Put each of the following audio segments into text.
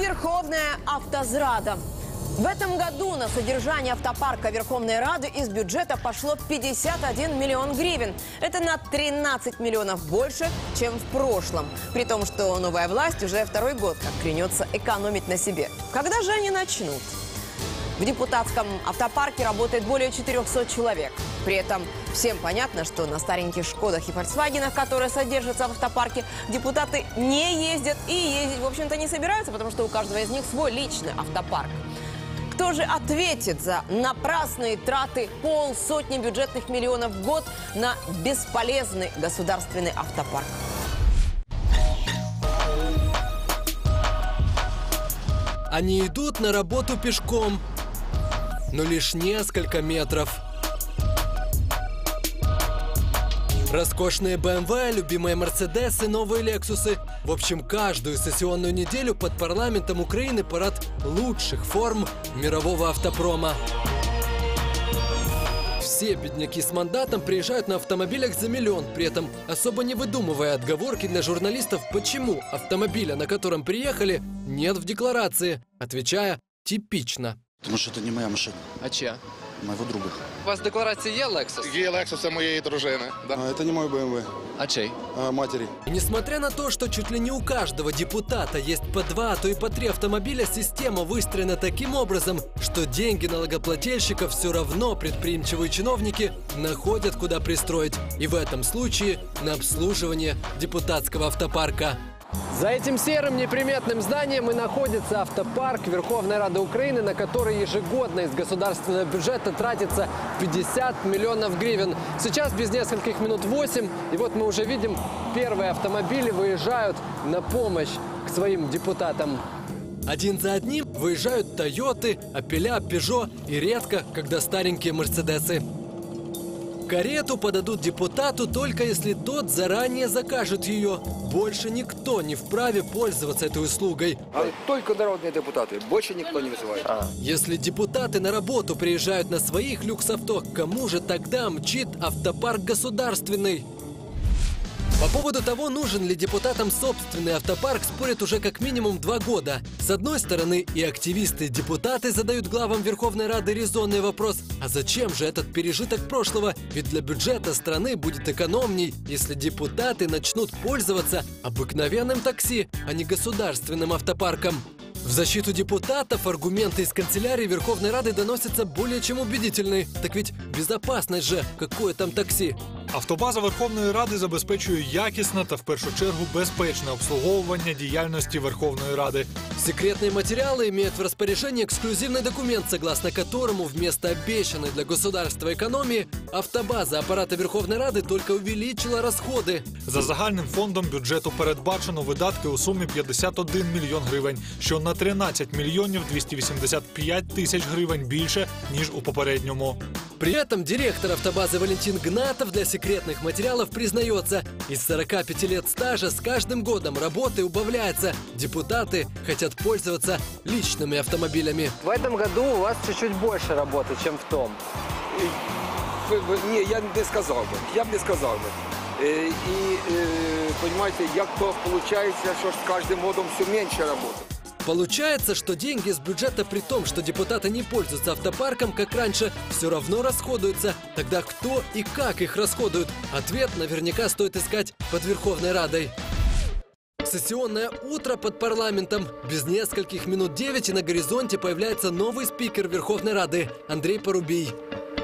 Верховная автозрада. В этом году на содержание автопарка Верховной Рады из бюджета пошло 51 миллион гривен. Это на 13 миллионов больше, чем в прошлом. При том, что новая власть уже второй год как клянется экономить на себе. Когда же они начнут? В депутатском автопарке работает более 400 человек. При этом всем понятно, что на стареньких «Шкодах» и «Фольксвагенах», которые содержатся в автопарке, депутаты не ездят и ездить, в общем-то, не собираются, потому что у каждого из них свой личный автопарк. Кто же ответит за напрасные траты полсотни бюджетных миллионов в год на бесполезный государственный автопарк? Они идут на работу пешком, но лишь несколько метров. Роскошные BMW, любимые Мерседесы, новые Лексусы. В общем, каждую сессионную неделю под парламентом Украины парад лучших форм мирового автопрома. Все бедняки с мандатом приезжают на автомобилях за миллион, при этом особо не выдумывая отговорки для журналистов, почему автомобиля, на котором приехали, нет в декларации, отвечая «типично». Потому что это не моя машина. А чья? Моего друга. У вас в декларации є Lexus? Є Lexus моєї дружини. Да. Это не мой BMW. А чей? Матери. И несмотря на то, что чуть ли не у каждого депутата есть по 2, а то и по 3 автомобиля, система выстроена таким образом, что деньги налогоплательщиков все равно предприимчивые чиновники находят, куда пристроить. И в этом случае на обслуживание депутатского автопарка. За этим серым неприметным зданием и находится автопарк Верховной Рады Украины, на который ежегодно из государственного бюджета тратится 50 миллионов гривен. Сейчас без нескольких минут 8, и вот мы уже видим, первые автомобили выезжают на помощь к своим депутатам. Один за одним выезжают Тойоты, Опеля, Пежо и редко, когда старенькие Мерседесы. Карету подадут депутату только если тот заранее закажет ее. Больше никто не вправе пользоваться этой услугой. А только народные депутаты, больше никто не вызывает. Если депутаты на работу приезжают на своих люкс-авто, кому же тогда мчит автопарк государственный? По поводу того, нужен ли депутатам собственный автопарк, спорят уже как минимум 2 года. С одной стороны, и активисты, и депутаты задают главам Верховной Рады резонный вопрос: а зачем же этот пережиток прошлого? Ведь для бюджета страны будет экономней, если депутаты начнут пользоваться обыкновенным такси, а не государственным автопарком. В защиту депутатов аргументы из канцелярии Верховной Рады доносятся более чем убедительные. Так ведь безопасность же, какое там такси? Автобаза Верховної Ради забезпечує якісне та в першу чергу безпечне обслуговування діяльності Верховної Ради. Секретные материалы имеют в распоряжении эксклюзивный документ, согласно которому вместо обещанной для государства экономии автобаза аппарата Верховной Рады только увеличила расходы. За загальним фондом бюджету передбачено видатки у сумі 51 мільйон гривень, що на 13 мільйонів 285 тисяч гривень більше, ніж у попередньому. При этом директор автобазы Валентин Гнатов для секретных материалов признается, из 45 лет стажа с каждым годом работы убавляется. Депутаты хотят пользоваться личными автомобилями. В этом году у вас чуть-чуть больше работы, чем в том. Не, я б не сказав би. Я б не сказав би. Понимаете, як то получается, що ж з кожним годом все менше роботи. Получается, что деньги из бюджета, при том, что депутаты не пользуются автопарком, как раньше, все равно расходуются. Тогда кто и как их расходуют? Ответ наверняка стоит искать под Верховной Радой. Сессионное утро под парламентом. Без нескольких минут 9 и на горизонте появляется новый спикер Верховной Рады Андрей Порубий.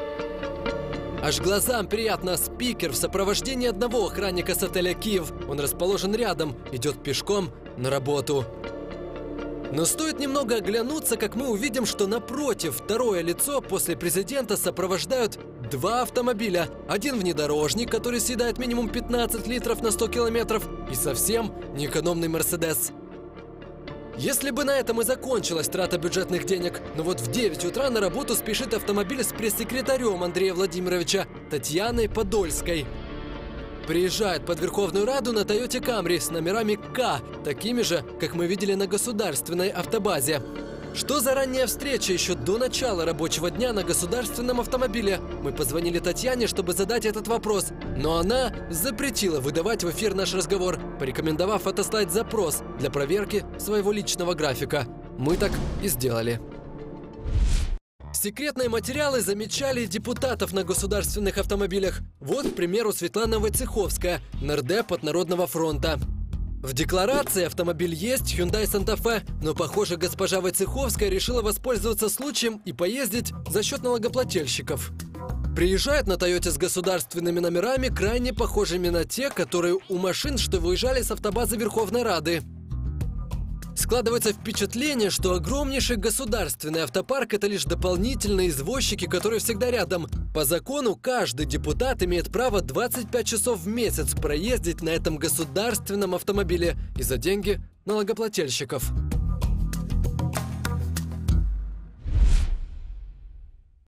Аж глазам приятно. Спикер в сопровождении одного охранника с отеля «Киев». Он расположен рядом, идет пешком на работу. Но стоит немного оглянуться, как мы увидим, что напротив второе лицо после президента сопровождают 2 автомобиля. Один внедорожник, который съедает минимум 15 литров на 100 километров, и совсем неэкономный Мерседес. Если бы на этом и закончилась трата бюджетных денег, но вот в 9 утра на работу спешит автомобиль с пресс-секретарем Андрея Владимировича Татьяной Подольской. Приезжает под Верховную Раду на Тойоте Камри с номерами К, такими же, как мы видели на государственной автобазе. Что за ранняя встреча еще до начала рабочего дня на государственном автомобиле? Мы позвонили Татьяне, чтобы задать этот вопрос, но она запретила выдавать в эфир наш разговор, порекомендовав отослать запрос для проверки своего личного графика. Мы так и сделали. Секретные материалы замечали депутатов на государственных автомобилях. Вот, к примеру, Светлана Войцеховская, нардеп от Народного фронта. В декларации автомобиль есть, Hyundai Santa Fe, но, похоже, госпожа Войцеховская решила воспользоваться случаем и поездить за счет налогоплательщиков. Приезжает на Тойоте с государственными номерами, крайне похожими на те, которые у машин, что выезжали с автобазы Верховной Рады. Складывается впечатление, что огромнейший государственный автопарк – это лишь дополнительные извозчики, которые всегда рядом. По закону каждый депутат имеет право 25 часов в месяц проездить на этом государственном автомобиле и за деньги налогоплательщиков.